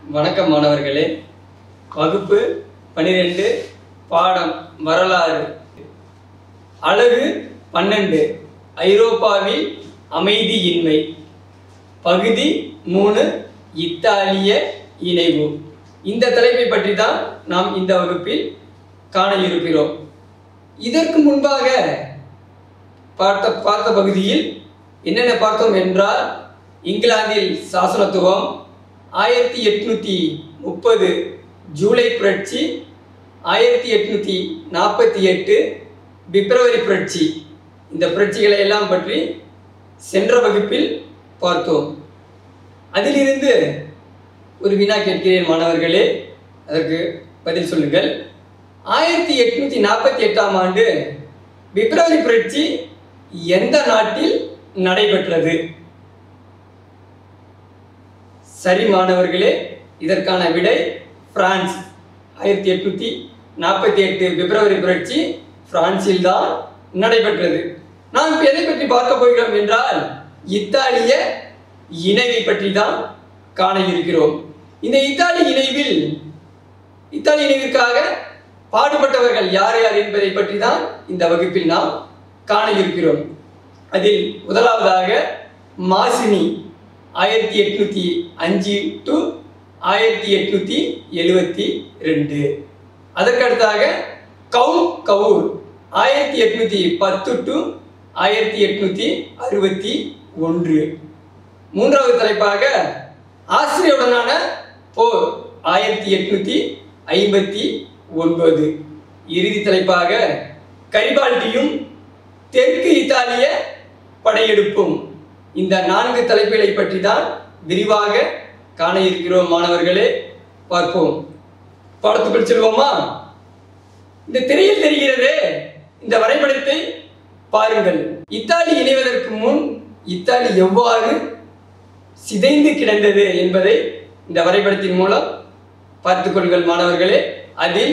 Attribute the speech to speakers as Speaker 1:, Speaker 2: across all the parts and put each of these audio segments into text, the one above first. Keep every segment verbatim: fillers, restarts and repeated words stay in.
Speaker 1: வணக்கம் மாணவர்களே. வகுப்பு பனிரெண்டு, பாடம் வரலாறு, அலகு பன்னெண்டு, ஐரோப்பாவில் அமைதியின்மை, பகுதி மூணு, இத்தாலிய இணைவு. இந்த தலைப்பை பற்றி தான் நாம் இந்த வகுப்பில் காண இருக்கிறோம். இதற்கு முன்பாக பார்த்த பார்த்த பகுதியில் என்னென்ன பார்த்தோம் என்றால், இங்கிலாந்தில் சாசனத்துவம், ஆயிரத்தி எட்நூற்றி முப்பது ஜூலை புரட்சி, ஆயிரத்தி எட்நூற்றி நாற்பத்தி எட்டு பிப்ரவரி புரட்சி, இந்த புரட்சிகளை எல்லாம் பற்றி சென்ற வகுப்பில் பார்த்தோம். அதிலிருந்து ஒரு வினா கேட்கிறேன் மாணவர்களே, அதற்கு பதில் சொல்லுங்கள். ஆயிரத்தி எட்நூற்றி நாற்பத்தி எட்டாம் ஆண்டு பிப்ரவரி புரட்சி எந்த நாட்டில் நடைபெற்றது? சரி மாணவர்களே, இதற்கான விடை பிரான்ஸ். ஆயிரத்தி எட்நூற்றி நாற்பத்தி எட்டு பிப்ரவரி புரட்சி பிரான்சில் தான் நடைபெற்றது. நாம் எதை பற்றி பார்க்க போகிறோம் என்றால், இத்தாலிய இணைவை பற்றி தான் காண இருக்கிறோம். இந்த இத்தாலி இணைவில் இத்தாலி இணைவிற்காக பாடுபட்டவர்கள் யார் யார் என்பதை பற்றி தான் இந்த வகுப்பில் நாம் காண இருக்கிறோம். அதில் முதலாவதாக மாசினி, ஆயிரத்தி எட்நூற்றி அஞ்சு டு ஆயிரத்தி எட்நூற்றி எழுபத்தி ரெண்டு. அதற்கடுத்தாக கவுண்ட் கவுர், ஆயிரத்தி எட்நூற்றி பத்து டு ஆயிரத்தி எட்நூற்றி அறுபத்தி ஒன்று. மூன்றாவது தலைப்பாக ஆஸ்திரியாவுடனான போர், ஆயிரத்தி எட்நூற்றி ஐம்பத்தி ஒன்பது. இறுதி தலைப்பாக கரிபால்டியும் தெற்கு இத்தாலிய படையெடுப்பும். இந்த நான்கு தலைப்புகளை பற்றி தான் விரிவாக காண இருக்கிறோம் மாணவர்களே. பார்ப்போம். பாடத்துக்குள் செல்வோமா? இந்த திரையில் தெரிகிறதே, இந்த வரைபடத்தை பாருங்கள். இத்தாலி இணைவதற்கு முன் இத்தாலி எவ்வாறு சிதைந்து கிடந்தது என்பதை இந்த வரைபடத்தின் மூலம் பார்த்துக் கொள்ளுங்கள் மாணவர்களே. அதில்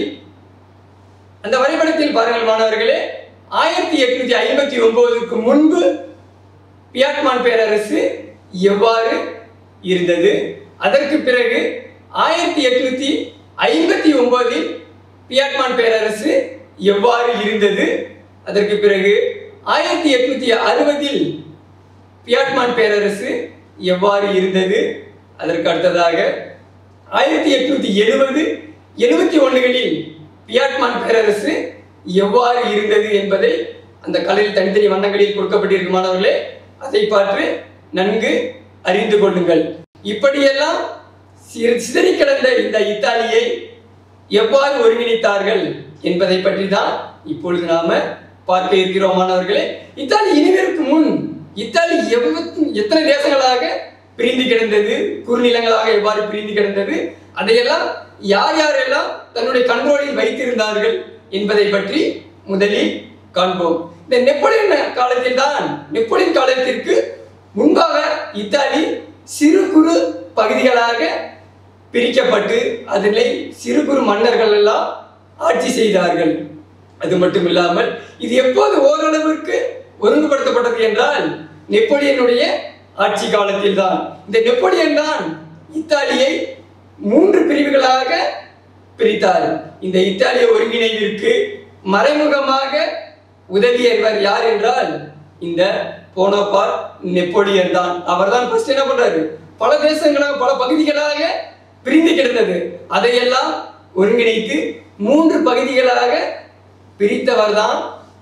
Speaker 1: அந்த வரைபடத்தில் பாருங்கள் மாணவர்களே, ஆயிரத்தி எட்நூற்றி ஐம்பத்தி ஒன்பதுக்கு முன்பு பியாட்மான் பேரரசு எவ்வாறு இருந்தது, அதற்கு பிறகு ஆயிரத்தி எட்நூற்றி ஐம்பத்தி ஒன்பதில் பியாட்மான் பேரரசு எவ்வாறு இருந்தது, அதற்கு பிறகு ஆயிரத்தி எட்நூற்றி அறுபதில் பியாட்மான் பேரரசு எவ்வாறு இருந்தது, அதற்கு அடுத்ததாக ஆயிரத்தி எட்நூற்றி எழுபது எழுபத்தி ஒன்றுகளில் பியாட்மான் பேரரசு எவ்வாறு இருந்தது என்பதை அந்த கலையில் தனித்தனி வண்ணங்களில் கொடுக்கப்பட்டிருக்கும் மாணவர்களே, அதை பார்த்து நன்கு அறிந்து கொள்ளுங்கள். இப்படியெல்லாம் சிதறி கிடந்த இந்த இத்தாலியை எவ்வாறு ஒருங்கிணைத்தார்கள் என்பதை பற்றி தான் இப்பொழுது நாம பார்க்க இருக்கிறோம் மாணவர்களே. இத்தாலி இணைவதற்கு முன் இத்தாலி எத்தனை தேசங்களாக பிரிந்து கிடந்தது, குறுநிலங்களாக எவ்வாறு பிரிந்து கிடந்தது, அதையெல்லாம் யார் யாரெல்லாம் தன்னுடைய கண்ட்ரோலில் வைத்திருந்தார்கள் என்பதை பற்றி முதலில் காண்போம். இந்த நெப்போலியன் காலத்தில் தான், நெப்போலியன் காலத்திற்கு முன்பாக இத்தாலி சிறு குறு பகுதிகளாக பிரிக்கப்பட்டு அதிலே சிறு குறு மன்னர்கள் எல்லாம் ஆட்சி செய்தார்கள். அது மட்டும் இல்லாமல் இது எப்போது ஓரளவிற்கு ஒருங்குபடுத்தப்பட்டது என்றால் நெப்போலியனுடைய ஆட்சி காலத்தில் தான். இந்த நெப்போலியன் தான் இத்தாலியை மூன்று பிரிவுகளாக பிரித்தார். இந்த இத்தாலிய ஒருங்கிணைவிற்கு மறைமுகமாக உதவியவர் யார் என்றால் இந்த போனபார்ட் நெப்போலியன் தான். அவர் தான் ஃபர்ஸ்ட் என்ன பண்றாரு, பல தேசங்களாக பல பகுதிகளாக பிரிந்து கிடந்தது, அதையெல்லாம் ஒருங்கிணைத்து மூன்று பகுதிகளாக பிரித்தவர் தான்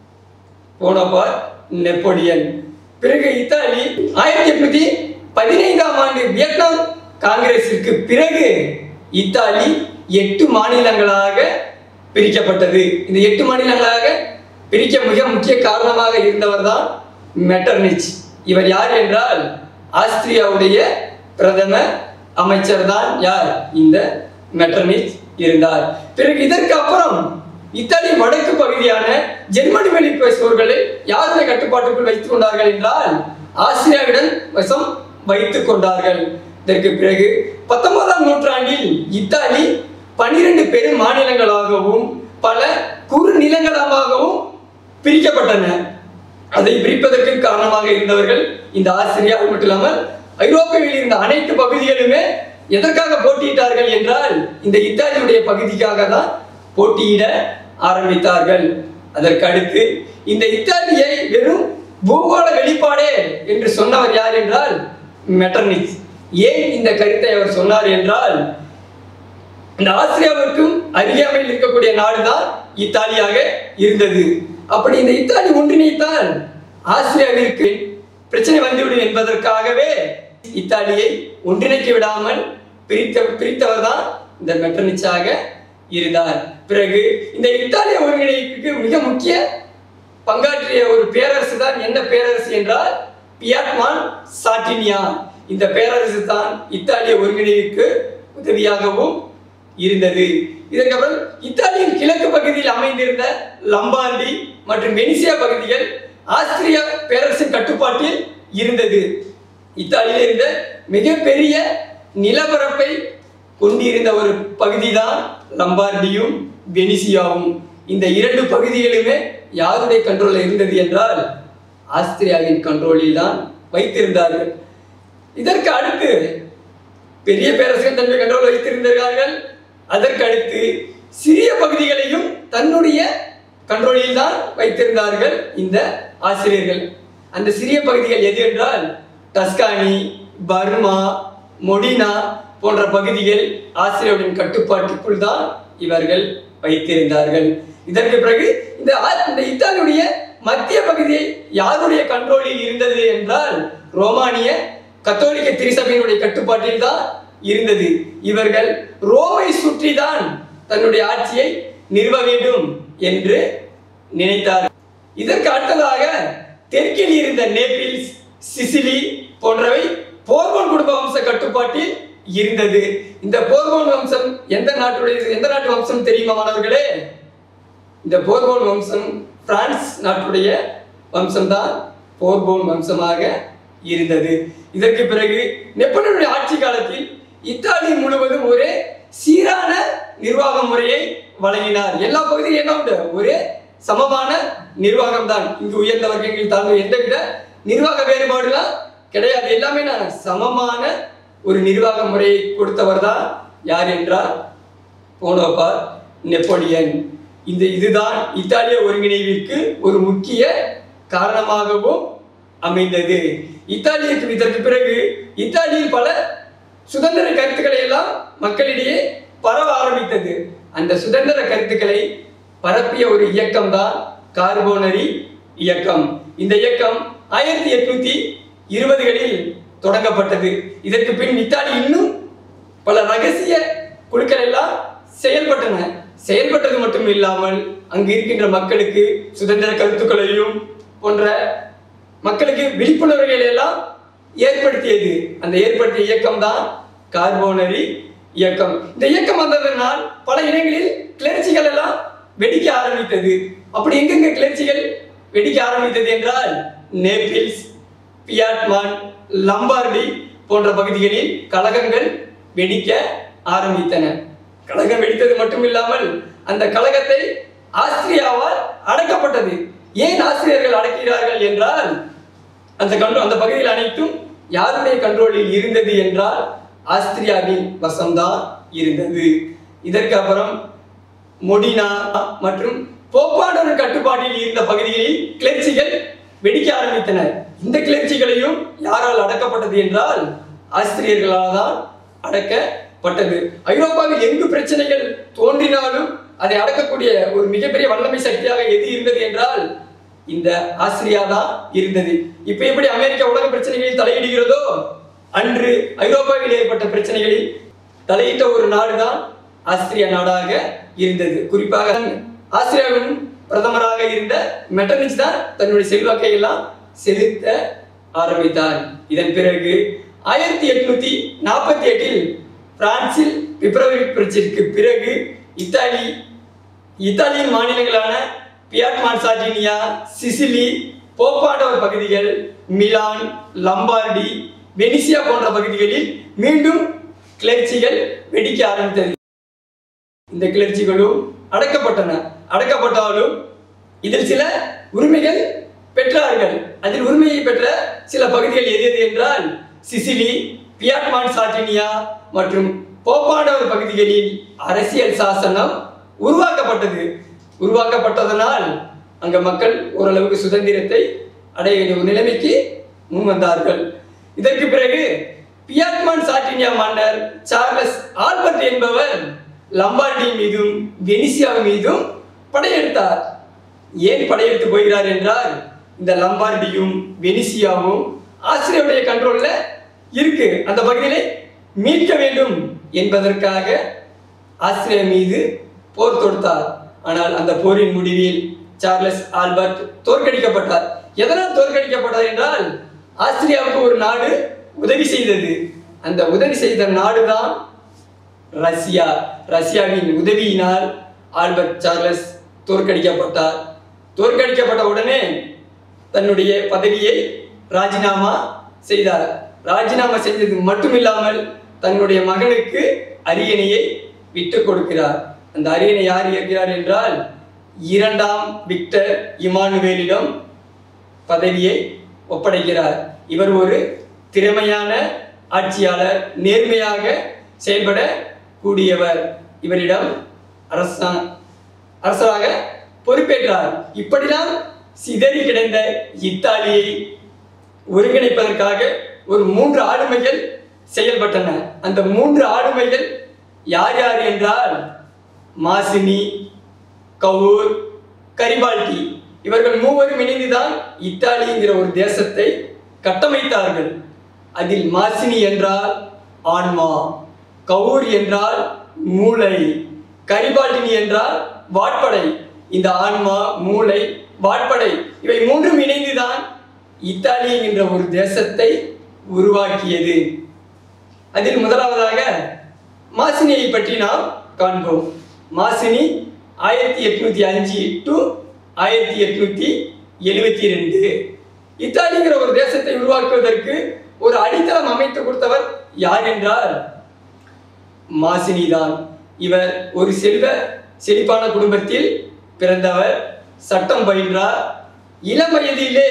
Speaker 1: போனபார்ட் நெப்போலியன். பிறகு இத்தாலி ஆயிரத்தி எட்நூத்தி பதினைந்தாம் ஆண்டு வியட்நாம் காங்கிரசிற்கு பிறகு இத்தாலி எட்டு மாநிலங்களாக பிரிக்கப்பட்டது. இந்த எட்டு மாநிலங்களாக பிரிக்க மிக முக்கிய காரணமாக இருந்தவர் தான் மெட்டர்னிச். இவர் யார் என்றால் ஆஸ்திரியாவுடைய பிரதம அமைச்சர் தான் யார், இந்த மெட்டர்னிச் இருந்தார். பிறகு இதற்கு அப்புறம் இத்தாலி வடக்கு பகுதியான ஜெர்மனி வழி பேசுபவர்களை யாருடைய கட்டுப்பாட்டுக்குள் வைத்துக் கொண்டார்கள் என்றால் ஆஸ்திரியாவிடம் வசம் வைத்துக் கொண்டார்கள். இதற்கு பிறகு பத்தொன்பதாம் நூற்றாண்டில் இத்தாலி பனிரெண்டு பெரும் மாநிலங்களாகவும் பல குறு நிலங்களாகவும் பிரிக்கப்பட்டன. அதை பிரிப்பதற்கு காரணமாக இருந்தவர்கள் இந்த ஆஸ்திரியா. மட்டும் இல்லாமல் ஐரோப்பாவில் இருந்த அனைத்து பகுதிகளுமே எதற்காக போட்டியிட்டார்கள் என்றால் இந்த இத்தாலியுடைய பகுதிக்காக தான் போட்டியிட ஆரம்பித்தார்கள். அதற்கு அடுத்து இந்த இத்தாலியை வெறும் பூகோள வெளிப்பாடே என்று சொன்னவர் யார் என்றால் மெட்டர்னிச். ஏன் இந்த கருத்தை அவர் சொன்னார் என்றால் இந்த ஆஸ்திரியாவிற்கும் அருகாமையில் இருக்கக்கூடிய நாடுதான் இத்தாலியாக இருந்தது. அப்படி இந்த இத்தாலி ஒன்றிணைத்தால் ஆஸ்திரியாவிற்கு பிரச்சனை வந்துவிடும் என்பதற்காகவே இத்தாலியை ஒன்றிணைக்க விடாமல் பிரித்த பிரித்தவர் தான் இந்த மெட்டர்னிச்சாக இருந்தார். பிறகு இந்த இத்தாலிய ஒருங்கிணைப்புக்கு மிக முக்கிய பங்காற்றிய ஒரு பேரரசு தான் என்ன பேரரசு என்றால் பியாட்மான் சார்டினியா. இந்த பேரரசு தான் இத்தாலிய ஒருங்கிணைப்புக்கு உதவியாகவும் இருந்தது. இதற்கப்புறம் இத்தாலியின் கிழக்கு பகுதியில் அமைந்திருந்த லம்பார்டி மற்றும் வெனிசியா பகுதிகள் ஆஸ்திரிய பேரரசின் கட்டுப்பாட்டில் இருந்தது. இத்தாலியில் இருந்த மிகப்பெரிய நிலப்பரப்பை கொண்டிருந்த ஒரு பகுதி தான் லம்பார்டியும் வெனிசியாவும். இந்த இரண்டு பகுதிகளுமே யாருடைய கண்ட்ரோலில் இருந்தது என்றால் ஆஸ்திரியாவின் கண்ட்ரோலில் தான் வைத்திருந்தார்கள். இதற்கு அடுத்து பெரிய பேரரசுகள் தன்னுடைய கண்ட்ரோல் வைத்திருந்தார்கள். அதற்கு அடுத்து சிறிய பகுதிகளையும் தன்னுடைய கண்ட்ரோலில் தான் வைத்திருந்தார்கள் இந்த ஆசிரியர்கள். அந்த சிறிய பகுதிகள் எது என்றால் டஸ்கானி, பர்மா, மொடினா போன்ற பகுதிகள் ஆஸ்திரியாவின் கட்டுப்பாட்டுக்குள் தான் இவர்கள் வைத்திருந்தார்கள். இதற்கு பிறகு இந்த இந்த இத்தாலியுடைய மத்திய பகுதியை யாருடைய கண்ட்ரோலில் இருந்தது என்றால் ரோமானிய கத்தோலிக்க திருச்சபையினுடைய கட்டுப்பாட்டில் தான் இருந்தது. இவர்கள் ரோமை சுற்றி தான் தன்னுடைய ஆட்சியை நிறுவ வேண்டும் என்று நினைத்தார். இதற்கு அடுத்ததாக தெற்கில் இருந்த நேபிள்ஸ், சிசிலி போன்றவை போர்போன் குடும்ப வம்ச கட்டுப்பாட்டில் இருந்தது. இந்த போர்போன் வம்சம் எந்த நாட்டுடைய எந்த நாட்டு வம்சம் தெரியுமா மாணவர்களே? இந்த போர்போன் வம்சம் பிரான்ஸ் நாட்டுடைய வம்சம் தான் போர்போன் வம்சமாக இருந்தது. இதற்கு பிறகு நெப்போலியனுடைய ஆட்சி காலத்தில் இத்தாலி முழுவதும் ஒரே சீரான நிர்வாக முறையை வழங்கினார். எல்லா பகுதியும் என்ன உண்டு? ஒரே சமமான நிர்வாகம் தான். இங்கு உயர்ந்த வர்க்கங்கள் தாழ்ந்த எந்தவித நிர்வாக வேறுபாடுலாம் கிடையாது. எல்லாமே நான் சமமான ஒரு நிர்வாக முறையை கொடுத்தவர் தான் யார் என்றால் போனோபார் நெப்போலியன். இந்த இதுதான் இத்தாலிய ஒருங்கிணைவிற்கு ஒரு முக்கிய காரணமாகவும் அமைந்தது. இத்தாலிக்கு இதற்கு பிறகு இத்தாலியில் பல சுதந்திர கருத்துக்களை எல்லாம் மக்களிடையே பரவ ஆரம்பித்தது. அந்த சுதந்திர கருத்துக்களை பரப்பிய ஒரு இயக்கம் தான் கார்போனரி இயக்கம். இந்த இயக்கம் ஆயிரத்தி எட்நூத்தி இருபதுகளில் தொடங்கப்பட்டது. இதற்கு பின் இத்தாலி இன்னும் பல ரகசிய குழுக்கள் எல்லாம் செயல்பட்டன. செயல்பட்டது மட்டும் இல்லாமல் அங்கு இருக்கின்ற மக்களுக்கு சுதந்திர கருத்துக்களையும் போன்ற மக்களுக்கு விழிப்புணர்வுகளை எல்லாம் ஏற்படுத்தியது. அந்த ஏற்படுத்திய இயக்கம் தான் கார்போனரி இயக்கம். இந்த இயக்கம் வந்ததனால் பல இடங்களில் கிளர்ச்சிகள் எல்லாம் வெடிக்க ஆரம்பித்தது. அப்படி எங்கெங்க கிளர்ச்சிகள் வெடிக்க ஆரம்பித்தது என்றால் நேபிள்ஸ், பியாட்மான், லம்பார்டி போன்ற பகுதிகளில் கலகங்கள் வெடிக்க ஆரம்பித்தன. கலகம் வெடித்தது மட்டும் இல்லாமல் அந்த கலகத்தை ஆஸ்திரியாவால் அடக்கப்பட்டது. ஏன் ஆஸ்திரியர்கள் அடக்கிறார்கள் என்றால் அந்த கண்ட்ரோ அந்த பகுதியில் அனைத்தும் யாருடைய கண்ட்ரோலில் இருந்தது என்றால் ஆஸ்திரியாவின் வசம்தான் இருந்தது. இதற்கு அப்புறம் மொடினா மற்றும் போப்பாண்டவர் கட்டுப்பாட்டில் இருந்த பகுதிகளில் கிளர்ச்சிகள் வெடிக்க ஆரம்பித்தன. இந்த கிளர்ச்சிகளையும் யாரால் அடக்கப்பட்டது என்றால் ஆஸ்திரியர்களால் தான் அடக்கப்பட்டது. ஐரோப்பாவில் எங்கு பிரச்சனைகள் தோன்றினாலும் அதை அடக்கக்கூடிய ஒரு மிகப்பெரிய வல்லமை சக்தியாக எது இருந்தது என்றால் இந்த ஆஸ்திரியா தான் இருந்தது. இப்ப எப்படி அமெரிக்கா உலக பிரச்சனைகளில் தலையிடுகிறதோ அன்று ஐரோப்பாவில் ஏற்பட்ட பிரச்சனைகளில் தலையிட்ட ஒரு நாடுதான் ஆஸ்திரியா நாடாக இருந்தது. குறிப்பாக ஆஸ்திரியாவின் பிரதமராக இருந்த மெட்டர்னிச் தான் தன்னுடைய செல்வாக்கை எல்லாம் செலுத்த ஆரம்பித்தார். இதன் பிறகு ஆயிரத்தி எட்நூத்தி நாற்பத்தி எட்டில் பிரான்சில் பிப்ரவரி புரட்சிக்கு பிறகு இத்தாலி இத்தாலியின் மாநிலங்களான பியாட்மான் சார்டினியா, சிசிலி, போப்பாண்டவர் பகுதிகள், மிலான், லம்பார்டி, வெனிசியா போன்ற பகுதிகளில் மீண்டும் கிளர்ச்சிகள் வெடிக்க ஆரம்பித்தது. இந்த கிளர்ச்சிகளும் அடக்கப்பட்டன. அடக்கப்பட்டாலும் இதில் சில உரிமைகள் பெற்றார்கள். அதில் உரிமையை பெற்ற சில பகுதிகள் எது எது என்றால் சிசிலி, பியாட்மான் சார்டினியா மற்றும் போப்பாண்டவர் பகுதிகளில் அரசியல் சாசனம் உருவாக்கப்பட்டது. உருவாக்கப்பட்டதனால் அங்க மக்கள் ஓரளவுக்கு சுதந்திரத்தை அடைய வேண்டிய ஒரு நிலைமைக்கு முன் வந்தார்கள். இதற்கு பிறகு பியாட்மான் சார்டினியா மன்னர் சார்லஸ் ஆல்பர்ட் என்பவர் லம்பார்டி மீதும் வெனிசியா மீதும் படையெடுத்தார். ஏன் படையெடுத்து போகிறார் என்றால், இந்த லம்பார்டியும் வெனிசியாவும் ஆஸ்திரியாவுடைய கண்ட்ரோல்ல இருக்கு, அந்த பகுதியிலே மீட்க வேண்டும் என்பதற்காக ஆஸ்திரியா மீது போர் தொடுத்தார். ஆனால் அந்த போரின் முடிவில் சார்லஸ் ஆல்பர்ட் தோற்கடிக்கப்பட்டார். எதனால் தோற்கடிக்கப்பட்டார் என்றால், ஆஸ்திரியாவுக்கு ஒரு நாடு உதவி செய்தது. அந்த உதவி செய்த நாடுதான் ரஷ்யா. ரஷ்யாவின் உதவியினால் ஆல்பர்ட் சார்லஸ் தோற்கடிக்கப்பட்டார். தோற்கடிக்கப்பட்ட உடனே தன்னுடைய பதவியை ராஜினாமா செய்தார். ராஜினாமா செய்தது மட்டுமில்லாமல் தன்னுடைய மகனுக்கு அரியணையை விட்டுக் கொடுக்கிறார். அந்த அரியணை யார் ஏற்கிறார் என்றால், இரண்டாம் விக்டர் இமானுவேலிடம் பதவியை ஒப்படைக்கிறார். இவர் ஒரு திறமையான ஆட்சியாளர், நேர்மையாக செயல்பட கூடியவர். இவரிடம் அரசா அரசராக பொறுப்பேற்றார். இப்படிதான் சிதறி கிடந்த இத்தாலியை ஒருங்கிணைப்பதற்காக ஒரு மூன்று ஆளுமைகள் செயல்பட்டன. அந்த மூன்று ஆளுமைகள் யார் யார் என்றால், மாசினி, கவுர், கரிபால்டி. இவர்கள் மூவரும் இணைந்துதான் இத்தாலி என்கிற ஒரு தேசத்தை கட்டமைத்தார்கள். அதில் மாசினி என்றால் ஆன்மா, கவுர் என்றால் மூளை, கரிபால்டினி என்றால் வாட்படை. இந்த ஆன்மா, மூளை, வாட்படை இவை மூன்றும் இணைந்துதான் இத்தாலி என்கின்ற ஒரு தேசத்தை உருவாக்கியது. அதில் முதலாவதாக மாசினியை பற்றி நாம் காண்போம். மாசினி ஆயிரத்தி எட்நூத்தி அஞ்சு டு ஆயிரத்தி எட்நூத்தி எழுபத்தி ரெண்டு இத்தாலிங்கிற ஒரு தேசத்தை உருவாக்குவதற்கு ஒரு அடித்தளம் அமைத்து கொடுத்தவர் யார் என்றால் மாசினி தான். இவர் ஒரு செல்வ செழிப்பான குடும்பத்தில் பிறந்தவர். சட்டம் பயின்றார். இளம் வயதிலே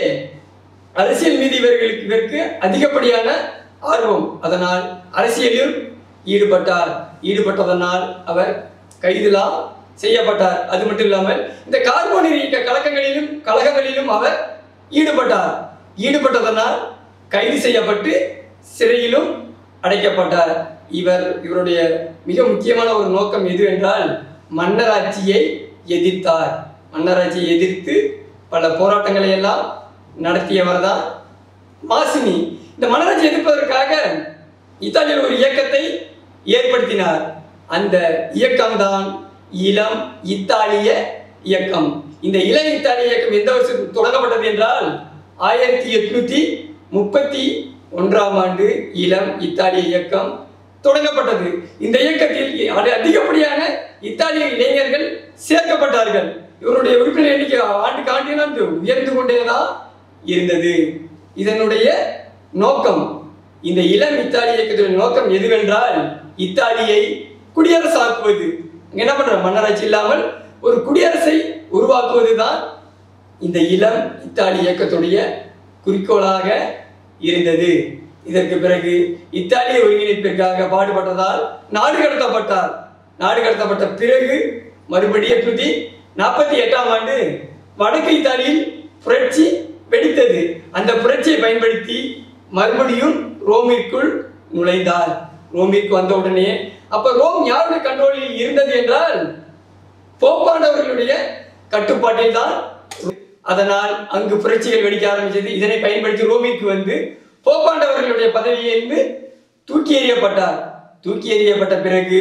Speaker 1: அரசியல் மீது இவர்களுக்கு இவருக்கு அதிகப்படியான ஆர்வம். அதனால் அரசியலில் ஈடுபட்டார். ஈடுபட்டதனால் அவர் கைதுலாம் செய்யப்பட்டார். அது மட்டும் இல்லாமல் இந்த கார்போனிக் இயக்க கலக்கங்களிலும் கழகங்களிலும் அவர் ஈடுபட்டார். ஈடுபட்டதனால் கைது செய்யப்பட்டு சிறையிலும் அடைக்கப்பட்டார். இவர் இவருடைய மிக முக்கியமான ஒரு நோக்கம் எது என்றால், மன்னராட்சியை எதிர்த்தார். மன்னராட்சியை எதிர்த்து பல போராட்டங்களை எல்லாம் நடத்தியவர் தான் மாசினி. இந்த மன்னராட்சியை எதிர்ப்பதற்காக இத்தாலியில் ஒரு இயக்கத்தை ஏற்படுத்தினார். அந்த இயக்கம்தான் இளம் இத்தாலிய இயக்கம். இந்த இளம் இத்தாலிய இயக்கம் எந்த வருஷம் தொடங்கப்பட்டது என்றால், ஆயிரத்தி எட்நூத்தி முப்பத்தி ஒன்றாம் ஆண்டு இளம் இத்தாலிய இயக்கம் தொடங்கப்பட்டது. இந்த இயக்கத்தில் அதிகப்படியான இத்தாலிய இளைஞர்கள் சேர்க்கப்பட்டார்கள். இவருடைய உறுப்பினர் எண்ணிக்கை ஆண்டுக்கு ஆண்டு உயர்ந்து கொண்டேதான் இருந்தது. இதனுடைய நோக்கம், இந்த இளம் இத்தாலிய இயக்கத்தின் நோக்கம் எதுவென்றால், இத்தாலியை குடியரசாக்குவது. என்ன பண்ற, மன்னராட்சி இல்லாமல் ஒரு குடியரசை உருவாக்குவதுதான் இந்த இளம் இத்தாலி இயக்கத்துடைய குறிக்கோளாக இருந்தது. இதற்கு பிறகு இத்தாலிய ஒருங்கிணைப்பிற்காக பாடுபட்டதால் நாடு கடத்தப்பட்டார். நாடு கடத்தப்பட்ட பிறகு மறுபடியும் எட்நூத்தி நாற்பத்தி எட்டாம் ஆண்டு வடக்கு இத்தாலியில் புரட்சி வெடித்தது. அந்த புரட்சியை பயன்படுத்தி மறுபடியும் ரோமிற்குள் நுழைந்தார். ரோமிற்கு வந்தவுடனே, அப்ப ரோம் யாருடைய கண்ட்ரோலில் இருந்தது என்றால் போப்பாண்டவர்களுடைய கட்டுப்பாட்டில் தான். அதனால் அங்கு புரட்சிகள் வெடிக்க ஆரம்பித்தது. இதனை பயன்படுத்தி ரோமிற்கு வந்து போப்பாண்டவர்களுடைய பதவியிலிருந்து தூக்கி எறியப்பட்டார். தூக்கி எறியப்பட்ட பிறகு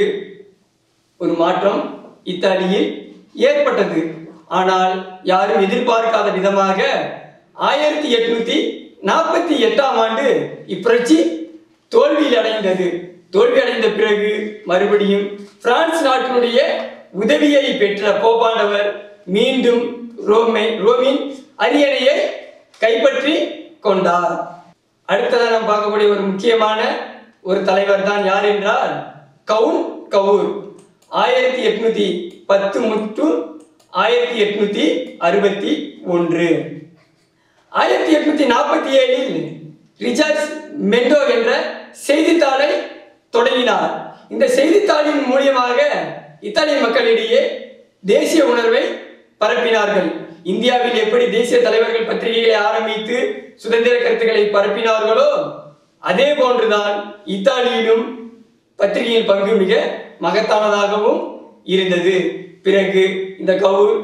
Speaker 1: ஒரு மாற்றம் இத்தாலியில் ஏற்பட்டது. ஆனால் யாரும் எதிர்பார்க்காத விதமாக ஆயிரத்தி எட்நூத்தி நாற்பத்தி எட்டாம் ஆண்டு இப்புரட்சி தோல்வியில் அடைந்தது. தோல்வி அடைந்த பிறகு மறுபடியும் பிரான்ஸ் நாட்டினுடைய உதவியை பெற்ற போப்பாண்டவர் மீண்டும் ரோமை ரோமின் அரியணையை கைப்பற்றி கொண்டார். அடுத்ததாக நாம் பார்க்கக்கூடிய ஒரு முக்கியமான ஒரு தலைவர் தான் யார் என்றால் கவுண்ட் கவுர். ஆயிரத்தி எட்நூத்தி பத்து முத்து ஆயிரத்தி எட்நூத்தி அறுபத்தி ஒன்று ஆயிரத்தி எட்நூத்தி நாற்பத்தி ஏழில் ரிச்சர்ட் மெண்டோ என்ற செய்தித்தாளை தொடங்கினார். இந்த செய்தித்தாளின் மூலியமாக இத்தாலிய மக்களிடையே தேசிய உணர்வை பரப்பினார்கள். இந்தியாவில் எப்படி தேசிய தலைவர்கள் பத்திரிகைகளை ஆரம்பித்து சுதந்திர கருத்துக்களை பரப்பினார்களோ அதே போன்றுதான் இத்தாலியிலும் பத்திரிகையின் பங்கு மிக மகத்தானதாகவும் இருந்தது. பிறகு இந்த கவுர்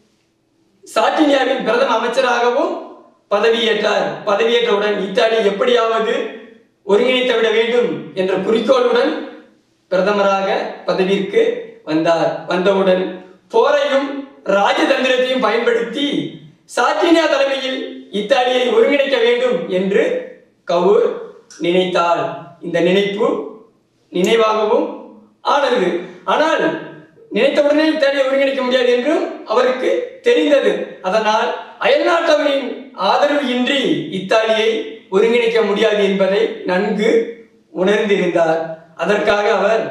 Speaker 1: சார்டினியாவின் பிரதம அமைச்சராகவும் பதவியேற்றார். பதவியேற்றவுடன் இத்தாலி எப்படியாவது ஒருங்கிணைத்து விட வேண்டும் என்ற குறிக்கோளுடன் பிரதமராக பதவிக்கு வந்தார். வந்தவுடன் போரையும் ராஜதந்திரத்தையும் பயன்படுத்தி சார்டினியா தலைமையில் இத்தாலியை ஒருங்கிணைக்க வேண்டும் என்று கவுர் நினைத்தார். இந்த நினைப்பு நினைவாகவும் ஆனது. ஆனால் நினைத்தவுடனே இத்தாலியை ஒருங்கிணைக்க முடியாது என்றும் அவருக்கு தெரிந்தது. அதனால் அயல்நாட்டவரின் ஆதரவு இன்றி இத்தாலியை ஒருங்கிணைக்க முடியாது என்பதை நன்கு உணர்ந்திருந்தார். அதற்காக அவர்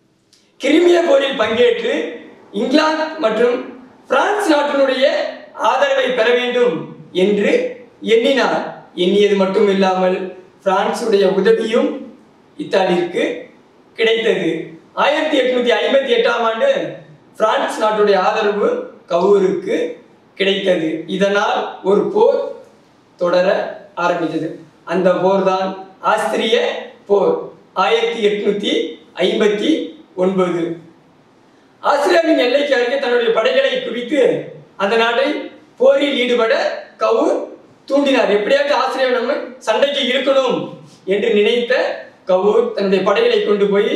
Speaker 1: கிரிமிய போரில் பங்கேற்று இங்கிலாந்து மற்றும் பிரான்ஸ் நாட்டினுடைய ஆதரவை பெற வேண்டும் என்று எண்ணினார். எண்ணியது மட்டும் இல்லாமல் பிரான்சுடைய உதவியும் இத்தாலிக்கு கிடைத்தது. ஆயிரத்தி எட்நூத்தி ஐம்பத்தி எட்டாம் ஆண்டு பிரான்ஸ் நாட்டுடைய ஆதரவு கவுருக்கு கிடைத்தது. இதனால் ஒரு போர் தொடர ஆரம்பித்தது. அந்த போர் தான் ஆஸ்திரிய போர். ஆயிரத்தி எட்நூத்தி ஐம்பத்தி ஒன்பது ஆஸ்திரியாவின் எல்லைக்கு அருகே தன்னுடைய படைகளை குவித்து அந்த நாட்டை போரில் ஈடுபட கவுர் தூண்டினார். எப்படியாவது ஆஸ்திரியாவை நம்ம சண்டைக்கு இழுக்கணும் என்று நினைத்த கவுர் தன்னுடைய படைகளை கொண்டு போய்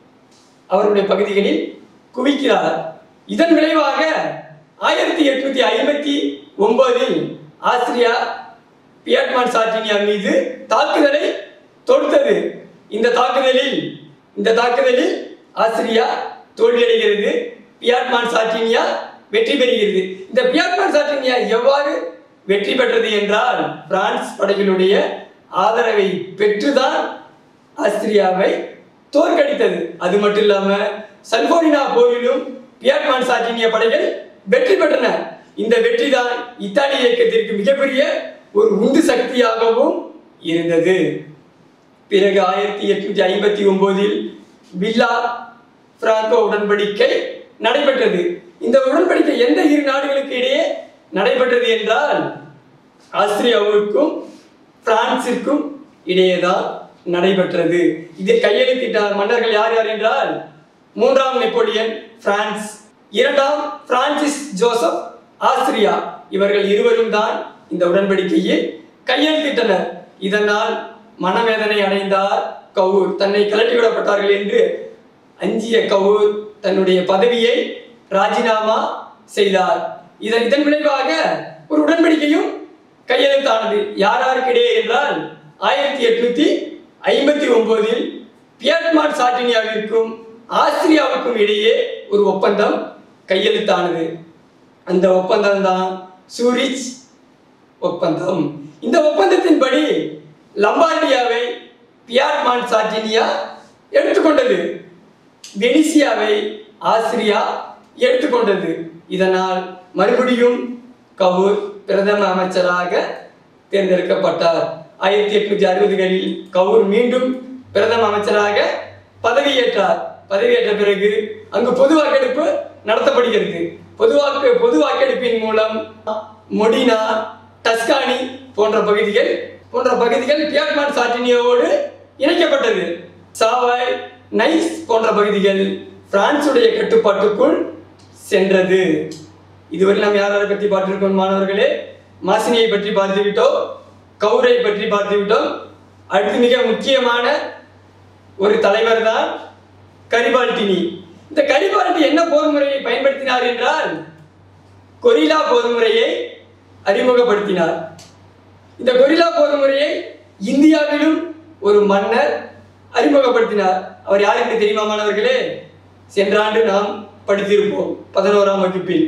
Speaker 1: அவருடைய பகுதிகளில் குவிக்கிறார். இதன் விளைவாக ஆயிரத்தி எட்நூத்தி ஐம்பத்தி ஒன்பதில் ஆஸ்திரியா பியட்மான்ட் சார்டினியா மீது தாக்குதலை தொடுத்தது. இந்த தாக்குதலில் இந்த தாக்குதலில் ஆஸ்திரியா தோல்வியடைகிறது. பியட்மான்ட் சார்டினியா வெற்றி பெறுகிறது. இந்த பியட்மான்ட் சார்டினியா எவ்வாறு வெற்றி பெற்றது என்றால் பிரான்ஸ் படைகளுடைய ஆதரவை பெற்றுதான் ஆஸ்திரியாவை தோற்கடித்தது. அது மட்டும் இல்லாம சல்போனினா போரிலும் பியட்மான்ட் சார்டினியா படைகள் வெற்றி பெற்றன. இந்த வெற்றி தான் இத்தாலிய இயக்கத்திற்கு மிகப்பெரிய ஒரு உந்து சக்தியாகவும் இருந்தது. பிறகு ஆயிரத்தி எட்நூத்தி ஐம்பத்தி ஒன்பதில் வில்லா பிராங்கோ உடன்படிக்கை நடைபெற்றது. இந்த உடன்படிக்கை எந்த இரு நாடுகளுக்கு இடையே நடைபெற்றது என்றால் ஆஸ்திரியாவுக்கும் பிரான்சிற்கும் இடையேதான் நடைபெற்றது. இதில் கையெழுத்திட்ட மன்னர்கள் யார் யார் என்றால் மூன்றாம் நெப்போலியன் பிரான்ஸ், இரண்டாம் பிரான்சிஸ் ஜோசப் ஆஸ்திரியா. இவர்கள் இருவரும் தான் இந்த உடன்படிக்கையில் கையெழுத்திட்டனர். இதனால் மனவேதனை அடைந்தார் கவுர். தன்னை கலட்டிவிடப்பட்டார்கள் என்று அஞ்சிய கவுர் தன்னுடைய பதவியை ராஜினாமா செய்தார். இதன் இதன் விளைவாக ஒரு உடன்படிக்கையும் கையெழுத்தானது. யார் யாருக்கிடையே என்றால் ஆயிரத்தி எட்நூத்தி ஐம்பத்தி ஒன்பதில் பியட்மான்ட் சார்டினியாவிற்கும் ஆஸ்திரியாவுக்கும் இடையே ஒரு ஒப்பந்தம் கையெழுத்தானது. அந்த ஒப்பந்தம் தான் சூரிச் ஒப்பந்தம். இந்த ஒப்பந்தத்தின்படி லம்பார்டியாவை பியட்மான்ட் சார்டினியா எடுத்துக்கொண்டது. வெனிசியாவை ஆஸ்திரியா எடுத்துக்கொண்டது. இதனால் மறுபடியும் கவுர் பிரதம அமைச்சராக தேர்ந்தெடுக்கப்பட்டார். ஆயிரத்தி எட்நூத்தி அறுபதுகளில் கவுர் மீண்டும் பிரதம அமைச்சராக பதவியேற்றார். பதவியேற்ற பிறகு அங்கு பொது வாக்கெடுப்பு நடத்தப்படுகிறது. பொதுவாக்கு பொது வாக்கெடுப்பின் மூலம் மொடினா, டஸ்கானி போன்ற பகுதிகள் போன்ற பகுதிகள் பியட்மான்ட் சார்டினியாவோடு இணைக்கப்பட்டது. சாவாய், நைஸ் போன்ற பகுதிகள் பிரான்சுடைய கட்டுப்பாட்டுக்குள் சென்றது. இதுவரை நாம் யாரை பற்றி பார்த்திருக்கோம் மாணவர்களே? மாசினியை பற்றி பார்த்து விட்டோம், கவுரை பற்றி பார்த்து விட்டோம். அடுத்து மிக முக்கியமான ஒரு தலைவர் தான் கரிபால்டினி. இந்த கரிபால்டி என்ன போர் முறையை பயன்படுத்தினார் என்றால் கொரில்லா போர் முறையை அறிமுகப்படுத்தினார். இந்த கொரில்லா போர் முறையை இந்தியாவிலும் ஒரு மன்னர் அறிமுகப்படுத்தினார். அவர் யார் என்று தெரியுமா மாணவர்களே? சென்ற ஆண்டு நாம் படித்திருப்போம் பதினோராம் வகுப்பில்.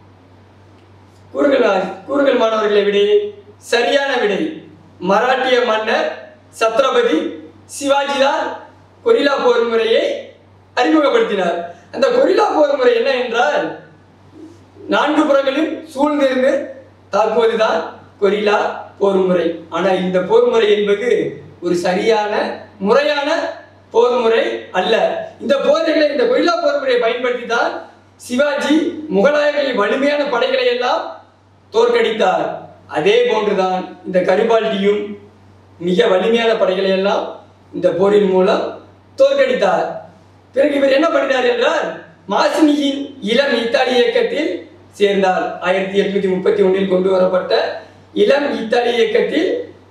Speaker 1: கூறுங்கள் கூறுங்கள் மாணவர்களை. விடை சரியான விடை மராட்டிய மன்னர் சத்ரபதி சிவாஜி தான் கொரில்லா போர் முறையை அறிமுகப்படுத்தினார். அந்த கொரில்லா போர் முறை என்ன என்றால் நான்கு புறங்களில் சூழ்ந்திருந்து தாக்குவதுதான் கொரில்லா போர் முறை. ஆனால் இந்த போர் முறை என்பது ஒரு சரியான முறையான போர் முறை அல்ல. இந்த போர்களை இந்த கொரில்லா போர் முறையை பயன்படுத்தி தான் சிவாஜி முகலாயர்களின் வலிமையான படைகளை எல்லாம் தோற்கடித்தார். அதே போன்றுதான் இந்த கரிபால்டியும் மிக வலிமையான படைகளை எல்லாம் இந்த போரின் மூலம் தோற்கடித்தார். பிறகு இவர் என்ன பண்ணினார் என்றால் மாசினியின் இளம் இத்தாலிய இயக்கத்தில் சேர்ந்தார். ஆயிரத்தி எட்நூத்தி முப்பத்தி ஒன்றில் கொண்டு வரப்பட்ட இளம் இத்தாலிய இயக்கத்தில்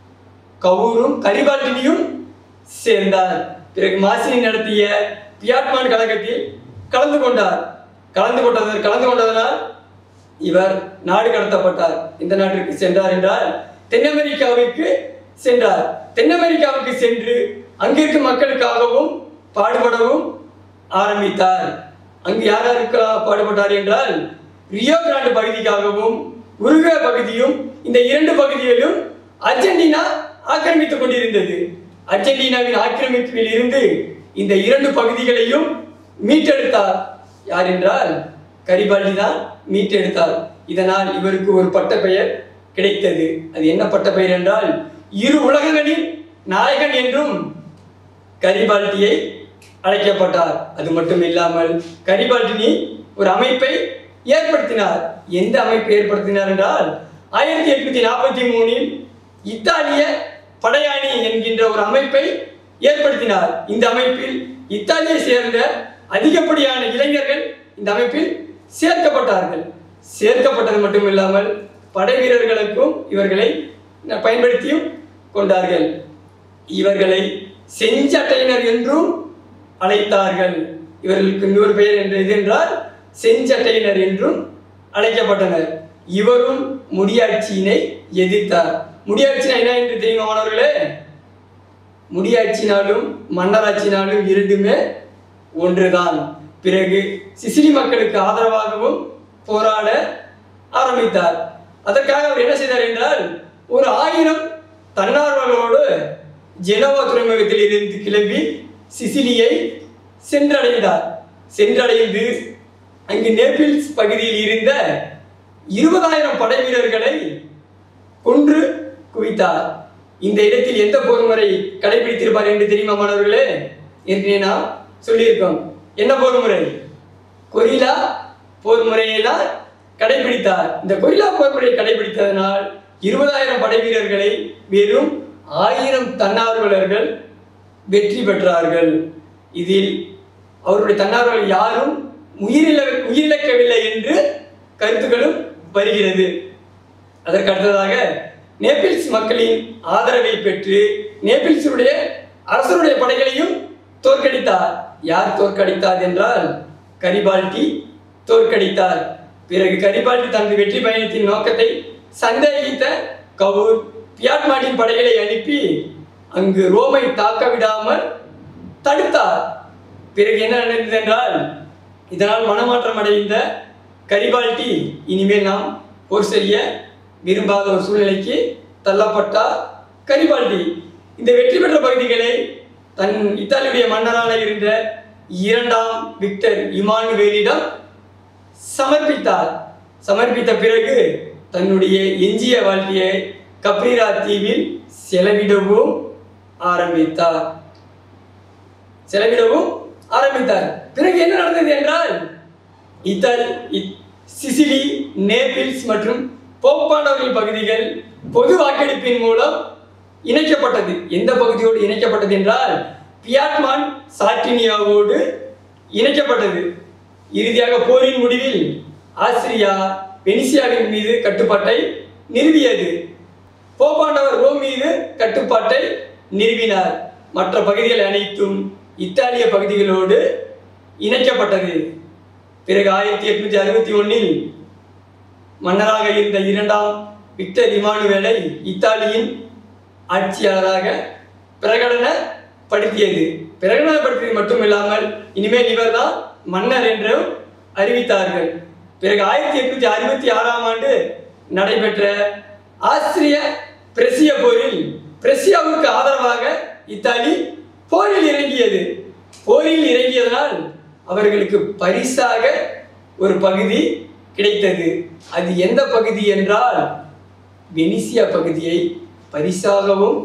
Speaker 1: கவுரும் கரிபால்டினியும் சேர்ந்தார். பிறகு மாசினி நடத்திய பியாட்மான் கழகத்தில் கலந்து கொண்டார். கலந்து கொண்டது கலந்து கொண்டதனால் இவர் நாடு கடத்தப்பட்டார். இந்த நாட்டிற்கு சென்றார் என்றால் தென் அமெரிக்காவுக்கு சென்றார். தென் அமெரிக்காவுக்கு சென்று அங்கிருக்கும் மக்களுக்காகவும் பாடுபடவும் ஆரம்பித்தார். அங்கு யார் யாருக்காக பாடுபட்டார் என்றால் ரியோ கிராண்டு பகுதிக்காகவும் உருகுவே பகுதியும் இந்த இரண்டு பகுதிகளிலும் அர்ஜென்டினா ஆக்கிரமித்துக் கொண்டிருந்தது. அர்ஜென்டினாவின் ஆக்கிரமிப்பில் இருந்து இந்த இரண்டு பகுதிகளையும் மீட்டெடுத்தார். யார் என்றால் கரிபால்டி தான் மீட்டெடுத்தார். இதனால் இவருக்கு ஒரு பட்ட பெயர் கிடைத்தது. அது என்ன பட்ட பெயர் என்றால் இரு உலகங்களின் நாயகன் என்றும் கரிபால்டியை அழைக்கப்பட்டார். அது மட்டும் இல்லாமல் கரிபால்டினி ஒரு அமைப்பை ஏற்படுத்தினார். எந்த அமைப்பை ஏற்படுத்தினார் என்றால் ஆயிரத்தி எட்நூத்தி நாற்பத்தி மூணில் இத்தாலிய படையாணி என்கின்ற ஒரு அமைப்பை ஏற்படுத்தினார். இந்த அமைப்பில் இத்தாலியை சேர்ந்த அதிகப்படியான இளைஞர்கள் இந்த அமைப்பில் சேர்க்கப்பட்டார்கள். சேர்க்கப்பட்டது மட்டும் இல்லாமல் படை வீரர்களுக்கும் இவர்களை பயன்படுத்தியும் கொண்டார்கள். இவர்களை செஞ்சட்டையினர் என்றும் அழைத்தார்கள். இவர்களுக்கு இன்னொரு பெயர் என்று எது என்றால் செஞ்சட்டையினர் என்றும் அழைக்கப்பட்டனர். இவரும் முடியாட்சியினை எதிர்த்தார். முடியாட்சினா என்ன என்று தெரியுமா மாணவர்களே? முடியாட்சினாலும் மன்னராட்சினாலும் இரண்டுமே ஒன்றுதான். பிறகு சிசிலி மக்களுக்கு ஆதரவாகவும் போராட ஆரம்பித்தார். அதற்காக அவர் என்ன செய்தார் என்றால் ஒரு ஆயிரம் தன்னார்வலோடு ஜெனோவா துறைமுகத்தில் இருந்து கிளம்பி சிசிலியை சென்றடைந்தார். சென்றடைந்து அங்கு நேபிள்ஸ் பகுதியில் இருந்த இருபதாயிரம் படை வீரர்களை கொன்று குவித்தார். இந்த இடத்தில் எந்த போர் முறை கடைபிடித்திருப்பார் என்று தெரியுமா மாணவர்களே? ஏற்கனவே நாம் சொல்லியிருக்கோம். என்ன போர் முறை? கொரில்லா போர் முறையை தான் கடைபிடித்தார். இந்த கொரில்லா போர் முறையை கடைபிடித்ததனால் இருபதாயிரம் படை வீரர்களை வெறும் ஆயிரம் தன்னார்வலர்கள் வெற்றி பெற்றார்கள். இதில் அவருடைய தன்னார்வலர்கள் யாரும் உயிரிழ உயிரிழக்கவில்லை என்று கருத்துக்களும் வருகிறது. அதற்கு அடுத்ததாக நேபிள்ஸ் மக்களின் ஆதரவை பெற்று நேபிள்ஸுடைய அரசருடைய படைகளையும் தோற்கடித்தார். யார் தோற்கடித்தார் என்றால் கரிபால்டி தோற்கடித்தார். பிறகு கரிபால்டி தனது வெற்றி பயணத்தின் நோக்கத்தை சந்தேகித்த கவுர் பியாட்மானின் படைகளை அனுப்பி அங்கு ரோமை தாக்க விடாமல் தடுத்தார். பிறகு என்ன நடந்தது என்றால் இதனால் மனமாற்றம் அடைந்த கரிபால்டி இனிமேல் நாம் போர் செய்ய விரும்பாத ஒரு சூழ்நிலைக்கு தள்ளப்பட்டார் கரிபால்டி. இந்த வெற்றி பெற்ற பகுதிகளை தன் இத்தாலியுடைய மன்னரான இருந்த இரண்டாம் விக்டர் இமானுவேலிடம் சமர்ப்பித்தார். சமர்ப்பித்த பிறகு தன்னுடைய எஞ்சிய வாழ்க்கையை கப்ரிரா தீவில் செலவிடவும் ஆரம்பித்தார் செலவிடவும் ஆரம்பித்தார் பிறகு என்ன நடந்தது என்றால் இத்தாலி சிசிலி நேபிள்ஸ் மற்றும் போப்பாண்டவர்கள் பகுதிகள் பொது வாக்கெடுப்பின் மூலம் இணைக்கப்பட்டது. எந்த பகுதியோடு இணைக்கப்பட்டது என்றால் பியாட்மான் சார்டினியாவோடு இணைக்கப்பட்டது. இறுதியாக போரின் முடிவில் ஆஸ்திரியா வெனிசியாவின் மீது கட்டுப்பாட்டை நிறுவியது. போப்பாண்டவர் ரோம் மீது கட்டுப்பாட்டை நிறுவினார். மற்ற பகுதிகள் அனைத்தும் இத்தாலிய பகுதிகளோடு இணைக்கப்பட்டது. பிறகு ஆயிரத்தி எட்நூத்தி அறுபத்தி ஒன்னில் மன்னராக இருந்த இரண்டாம் விக்டர் இமானுவேலை இத்தாலியின் ஆட்சியாளராக பிரகடனப்படுத்தியது. பிரகடனப்படுத்தியது மட்டுமில்லாமல் இனிமேல் இவர் தான் மன்னர் என்றும் அறிவித்தார்கள். பிறகு ஆயிரத்தி எட்நூத்தி அறுபத்தி ஆறாம் ஆண்டு நடைபெற்ற ஆஸ்திரிய பிரசிய போரில் பிரசியாவுக்கு ஆதரவாக இத்தாலி போரில் இறங்கியது. போரில் இறங்கியதனால் அவர்களுக்கு பரிசாக ஒரு பகுதி கிடைத்தது. அது எந்த பகுதி என்றால் வெனிசியா பகுதியை பரிசாகவும்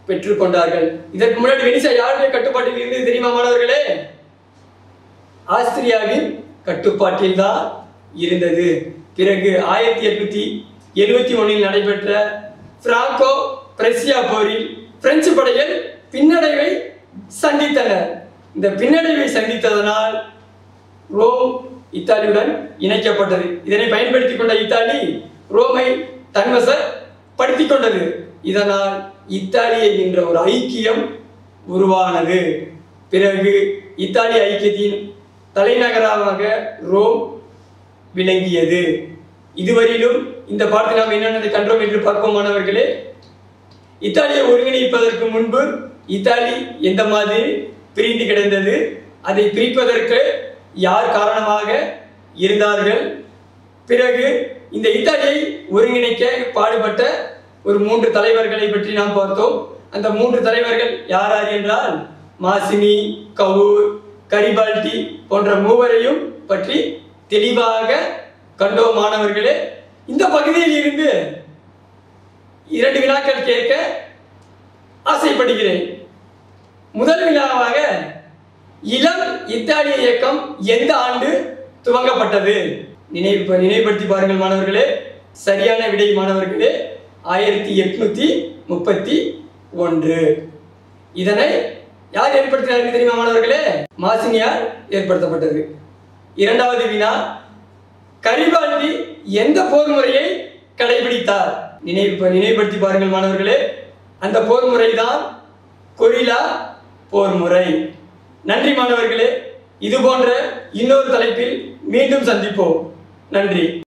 Speaker 1: பெற்றுக்கொண்டார்கள். இதற்கு முன்னாடி வெனிசா யாருடைய கட்டுப்பாட்டில் இருந்தது தெரியுமா மாணவர்களே? ஆஸ்திரியாவின் கட்டுப்பாட்டில் தான் இருந்தது. பிறகு ஆயிரத்தி எட்நூத்தி எழுபத்தி ஒன்னில் நடைபெற்ற பிராங்கோ பிரசியா போரில் பிரெஞ்சு படைகள் பின்னடைவை சந்தித்தனர். இந்த பின்னடைவை சந்தித்ததனால் ரோம் இத்தாலியுடன் இணைக்கப்பட்டது. இதனை பயன்படுத்திக் கொண்ட இத்தாலி ரோமை தன்வசப்படுத்திக் கொண்டது. இதனால் இத்தாலியை என்ற ஒரு ஐக்கியம் உருவானது. பிறகு இத்தாலி ஐக்கியத்தின் தலைநகராக ரோம் விளங்கியது. இதுவரையிலும் இந்த பாடத்தில் நாம் என்னென்ன கண்டோம் என்று பார்ப்போம் மாணவர்களே. இத்தாலியை ஒருங்கிணைப்பதற்கு முன்பு இத்தாலி எந்த மாதிரி பிரிந்து கிடந்தது, அதை பிரிப்பதற்கு யார் காரணமாக இருந்தார்கள், பிறகு இந்த இத்தாலியை ஒருங்கிணைக்க பாடுபட்ட ஒரு மூன்று தலைவர்களை பற்றி நாம் பார்த்தோம். அந்த மூன்று தலைவர்கள் யார் யார் என்றால் மாசினி, கவுர், கரிபால்டி போன்ற மூவரையும் பற்றி தெளிவாக கண்டோம் மாணவர்களே. இந்த பகுதியில் இருந்து இரண்டு வினாக்கள் கேட்க ஆசைப்படுகிறேன். முதல் வினாவாக இளம் இத்தாலிய இயக்கம் எந்த ஆண்டு துவங்கப்பட்டது? நினைவு நினைவுபடுத்தி பாருங்கள் மாணவர்களே. சரியான விடை மாணவர்களே ஆயிரத்தி எட்நூத்தி முப்பத்தி ஒன்று. இதனை யார் ஏற்படுத்தினார்கள் தெரியுமா மாணவர்களே? மாசினியார் ஏற்படுத்தப்பட்டது. இரண்டாவது வினா, கரிபால்டி எந்த போர் முறையை கடைபிடித்தார்? நினைவு நினைவுபடுத்தி பாருங்கள் மாணவர்களே. அந்த போர் முறைதான் கொரில்லா போர் முறை. நன்றி மாணவர்களே. இது போன்ற இன்னொரு தலைப்பில் மீண்டும் சந்திப்போம். நன்றி.